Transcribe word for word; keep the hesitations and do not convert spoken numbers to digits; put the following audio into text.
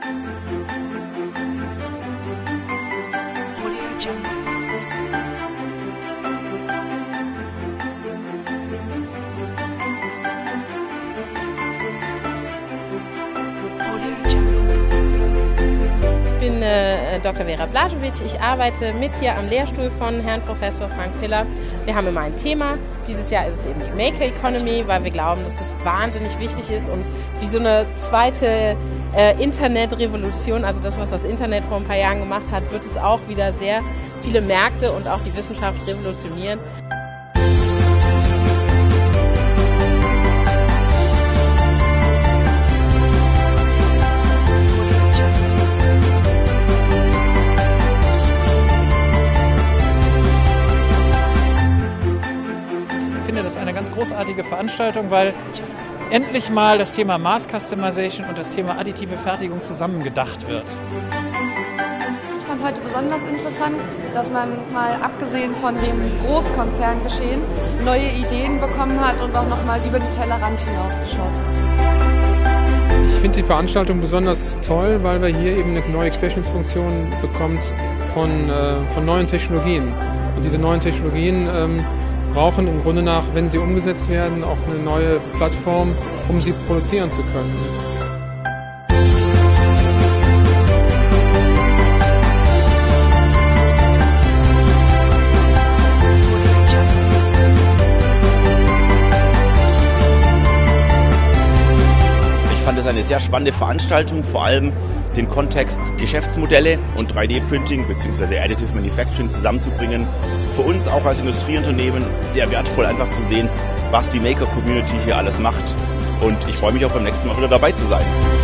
Ich bin äh, Doktor Vera Blažević. Ich arbeite mit hier am Lehrstuhl von Herrn Professor Frank Piller. Wir haben immer ein Thema. Dieses Jahr ist es eben die Maker Economy, weil wir glauben, dass das wahnsinnig wichtig ist und wie so eine zweite äh, Internetrevolution, also das, was das Internet vor ein paar Jahren gemacht hat, wird es auch wieder sehr viele Märkte und auch die Wissenschaft revolutionieren. Ich finde das eine ganz großartige Veranstaltung, weil endlich mal das Thema Mass Customization und das Thema additive Fertigung zusammengedacht wird. Ich fand heute besonders interessant, dass man mal abgesehen von dem Großkonzerngeschehen neue Ideen bekommen hat und auch noch mal über den Tellerrand hinausgeschaut hat. Ich finde die Veranstaltung besonders toll, weil wir hier eben eine neue Querschnittsfunktion bekommt von, äh, von neuen Technologien. Und diese neuen Technologien ähm, brauchen im Grunde nach, wenn sie umgesetzt werden, auch eine neue Plattform, um sie produzieren zu können. Ich fand es eine sehr spannende Veranstaltung, vor allem den Kontext Geschäftsmodelle und drei D Printing bzw. Additive Manufacturing zusammenzubringen. Für uns auch als Industrieunternehmen sehr wertvoll, einfach zu sehen, was die Maker-Community hier alles macht. Und ich freue mich auch beim nächsten Mal wieder dabei zu sein.